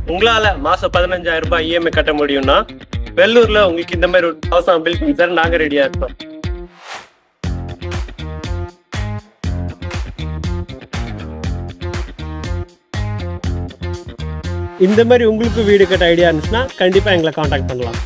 உங்களால மாசம் 15,000 ரூபாய் இஎம்ஐ கட்ட முடியும்னா வெள்ளூர்ல உங்களுக்கு இந்த மாதிரி ஒரு ஹவுஸ் பில்ட் பண்ணி தர நாங்க ரெடியா இருப்போம். இந்த மாதிரி உங்களுக்கு வீடு கட்ட ஐடியா இருந்துச்சுன்னா கண்டிப்பா எங்களை காண்டாக்ட் பண்ணலாம்.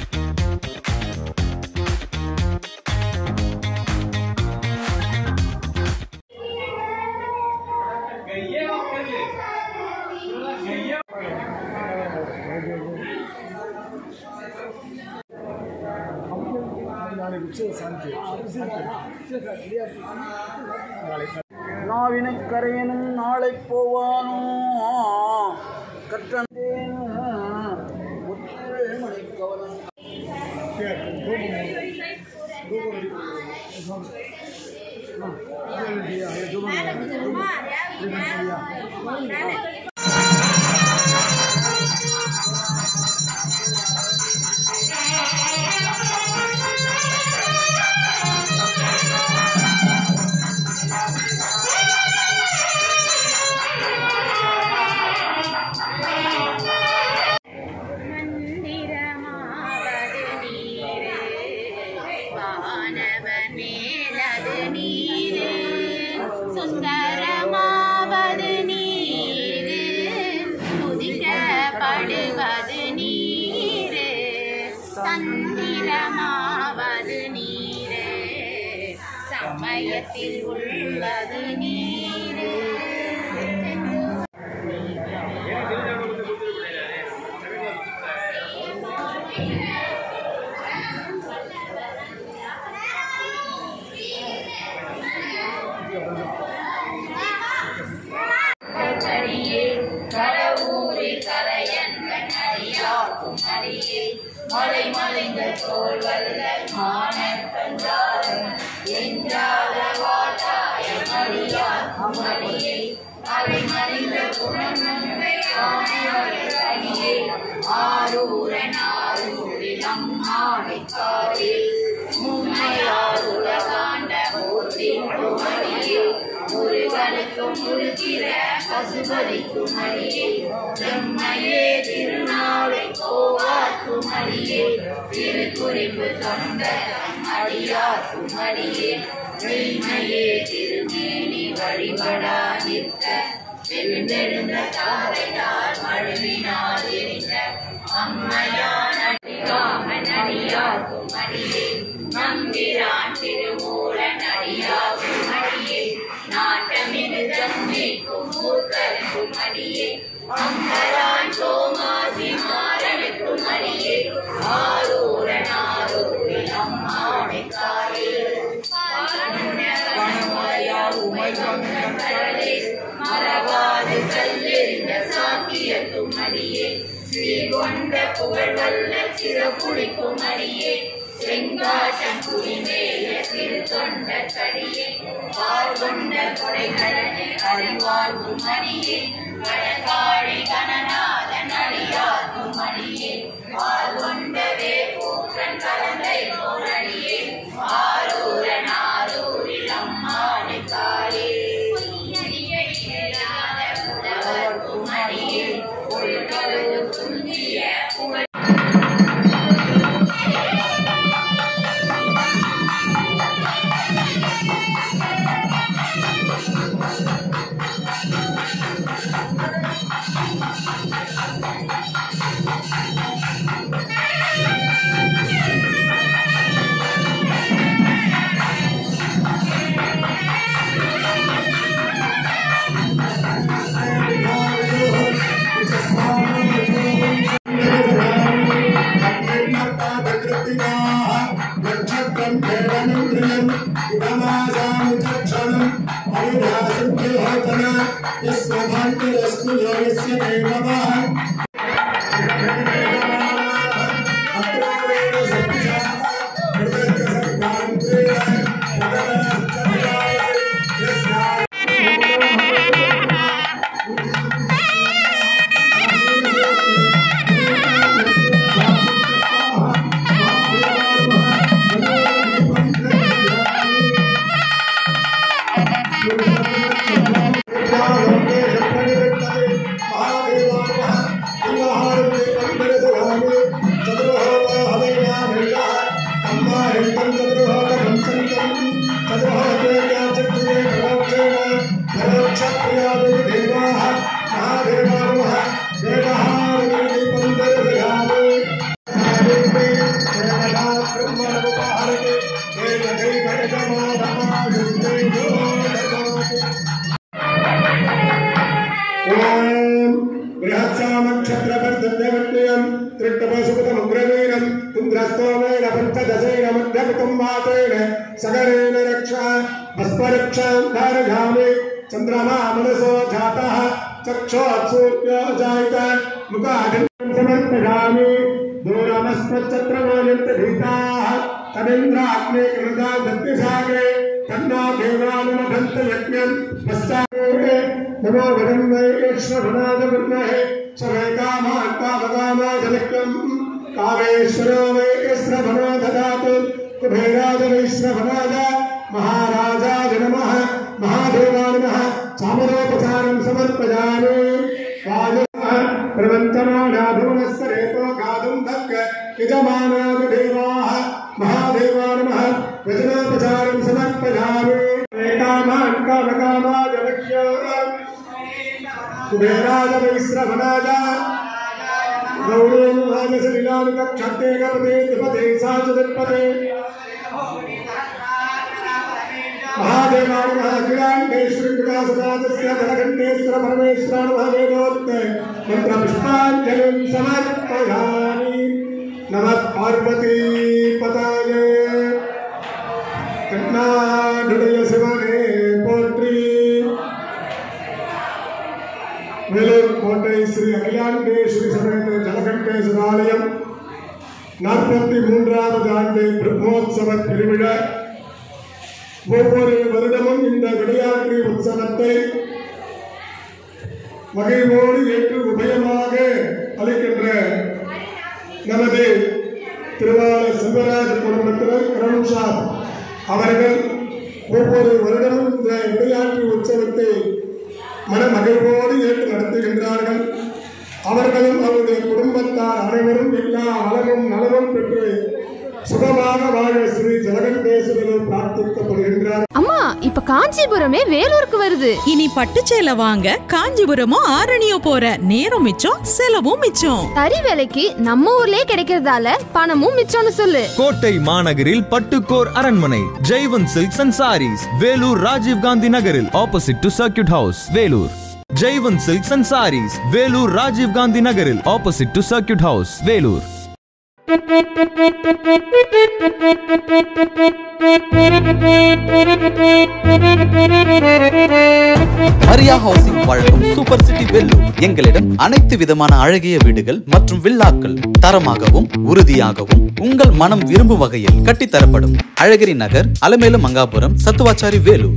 நாவினை கரையனும் நாளை போவானோ கற்றந்தேன் மணி கவனம் சந்திரமாவது நீரே சமயத்தில் உள்ளது நீரே. கடவுரில் கரையந்தன் அடியாக்கும் அடியே மலை மலைங்கள் தோல் வல்ல மானப்பஞ்சாரம் என்றாத வாட்டாய மடியாக்கும் அடியே அலை மறைந்த குணநன்மை ஆணையாளர் அடியே ஆரூரன் ஆரூரில் அம்மாவிக்காரில் மும்மையார் உலகாண்ட மூர்த்திக்கும் அடியே முருகனுக்கும் முருகிற பசுபதிக்கும் அடியே செம்மையே திருநாளை கோவாக்கும் அடியே திருக்குறிப்பு தொண்டரம் அடியாக்கும் அடியே மெய்மையே திருமேனி வழிபடா நிற்க எழுந்தெழுந்த தாரையார் மழுவினால் எரிந்த அம்மையான் அடிகாமன் அடியாக்கும் அடியே நம்பிரான் திருமூலன் அடியாக்கும் அடியே நாட்டமிகு தன்மைக்கும் மூர்க்கருக்கும் அடியே அம்பரான் சோமாசி மாறனுக்கும் அடியே ஆரூரன் ஆரூரில் அம்மாவிக்காரே உமை கொண்ட கடலே மறவாது கல்லெறிந்த சாக்கியத்தும் அடியே ஸ்ரீ கொண்ட புகழ்வல்ல சிறப்புடிக்கும் அடியே செங்காட்டன் குடிமேய சிறு தொண்ட கடியே பால் கொண்ட கொடைகளனை அறிவார்க்கும் அடியே கடற்காழி கணநாதன் அடியார்க்கும் அடியே பால் கொண்ட வேப்பூற்றன் கலந்தை போனடியே ஆரூரன் ஆரூரில் அம்மாவிக்காரே பொய்யடியை இல்லாத புலவர்க்கும் அடியே பொருட்களு துந்திய புகழ் नक्षत्रवर्धन्यवत्यं त्रिट्टपसुपतमुग्रवीरं इन्द्रस्तोमेन पञ्चदशेन मध्यकुटुम्बातेन सगरेण रक्षा भस्मरक्षां धारयामि चन्द्रमा मनसो जातः चक्षुसूर्यो जायत मुखादिं समर्पयामि दूरमस्मच्चत्रमायन्तभीताः तमिन्द्राग्ने कृता दत्तिसागे तन्नो देवानुमभन्त यज्ञं पश्चाते नमो वरन्वैश्वरनादवर्णहे सर्वकामात्मावकामाजलक्यं कामेश्वरो वैश्रवणो ददातु कुबेराजवैश्रवणाय महाराजाय नमः महादेवाय नमः चामरोपचारं समर्पयामि प्रवन्तमानाभुवनस्तरेतो गातुं धक्क यजमानादिदेवाः महादेवाय नमः वचनोपचारं समर्पयामि कामान् कामकामाजलक्ष्य कुबेराय वैश्रवणाय गौरीं राजसलीलानुकक्षते गपते त्रिपदे साचुतिपदे महादेवाय नमः अखिलाण्डेश्वरी विकासदातस्य जलकण्ठेश्वर परमेश्वराय नमः वेदोक्ते मन्त्रपुष्पाञ्जलिं समर्पयामि नमः पार्वतीपतये कन्नाडुडय शिवने पोट्री वेलूर कोट्टै श्री अखिलाण्डेश्वरी समेत जलकण्ठेश्वरालयं 43வது ஆண்டு பிரம்மோற்சவ திருவிழா ஒவ்வொரு வருடமும் இந்த விளையாட்டு உற்சவத்தை மகிழ்வோடு ஏற்று உபயமாக அளிக்கின்ற நமது திருவாளர் செல்வராஜ் குடும்பத்தினர் கரம்ஷாப் அவர்கள் ஒவ்வொரு வருடமும் இந்த விளையாட்டு உற்சவத்தை மனமகிழ்வோடு ஏற்று நடத்துகின்றார்கள். அவர்களும் அவருடைய குடும்பத்தார் அனைவரும் எல்லா வளமும் நலமும் பெற்று சுகமாக வாழ ஸ்ரீ ஜலகண்டேஸ்வரர் பிரார்த்திக்கப்படுகின்றார். அம்மா, இப்ப காஞ்சிபுரமே வேலூருக்கு வருது. இனி பட்டுச்சேலை வாங்க காஞ்சிபுரமோ ஆரணியோ போற நேரம் மிச்சம், செலவும் மிச்சம். தறி விலைக்கு நம்ம ஊர்லயே கிடைக்கிறதால பணமும் மிச்சம்னு சொல்லு. கோட்டை மாநகரில் பட்டுக்கோர் அரண்மனை Jaivan silks and sarees, Vellore Rajiv Gandhi நகரில் opposite to circuit house, Vellore. Jaivan silks and sarees, Vellore Rajiv Gandhi நகரில் opposite to circuit house, Vellore. Maria housing வழங்கும் சூப்பர் சிட்டி வெல்லூர். எங்களிடம் அனைத்து விதமான அழகிய வீடுகள் மற்றும் வில்லாக்கள் தரமாகவும் உறுதியாகவும் உங்கள் மனம் விரும்பும் வகையில் கட்டித்தரப்படும். அழகிரி நகர், அலமேலு மங்காபுரம், சத்துவாச்சாரி, வேலூர்.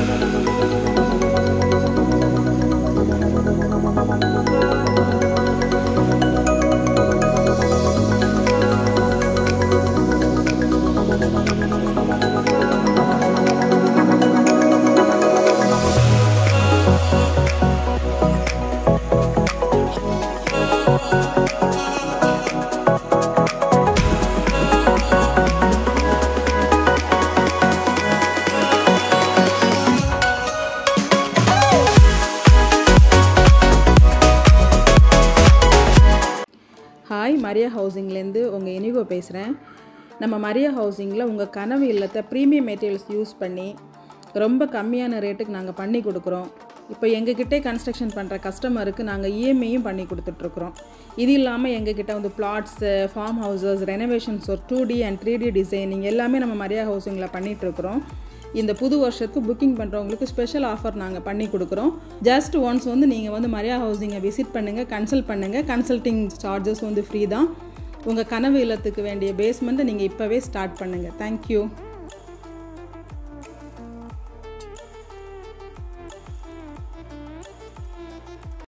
ஹாய், மரியா ஹவுசிங்லேருந்து உங்கள் இனிகோ பேசுகிறேன். நம்ம மரியா ஹவுசிங்கில் உங்கள் கனவு இல்லத்தை ப்ரீமியம் மெட்டீரியல்ஸ் யூஸ் பண்ணி ரொம்ப கம்மியான ரேட்டுக்கு நாங்கள் பண்ணி கொடுக்குறோம். இப்போ எங்ககிட்டே கன்ஸ்ட்ரக்ஷன் பண்ணுற கஸ்டமருக்கு நாங்கள் இஎம்ஐயும் பண்ணி கொடுத்துட்ருக்குறோம். இது இல்லாமல் எங்ககிட்ட வந்து பிளாட்ஸு, ஃபார்ம் ஹவுசஸ், ரெனோவேஷன்ஸ், ஒரு 2D அண்ட் 3D டிசைனிங் எல்லாமே நம்ம மரியா ஹவுசிங்கில் பண்ணிகிட்ருக்குறோம். இந்த புது வருஷத்துக்கு புக்கிங் பண்ணுறவங்களுக்கு ஸ்பெஷல் ஆஃபர் நாங்கள் பண்ணி கொடுக்குறோம். ஜஸ்ட் ஒன்ஸ் வந்து நீங்கள் வந்து மரியா ஹவுசிங்கை விசிட் பண்ணுங்கள், கன்சல்ட் பண்ணுங்கள். கன்சல்டிங் சார்ஜஸ் வந்து ஃப்ரீ தான். உங்கள் கனவு இல்லத்துக்கு வேண்டிய பேஸ்மெண்ட்டை நீங்கள் இப்போவே ஸ்டார்ட் பண்ணுங்கள். தேங்க்யூ.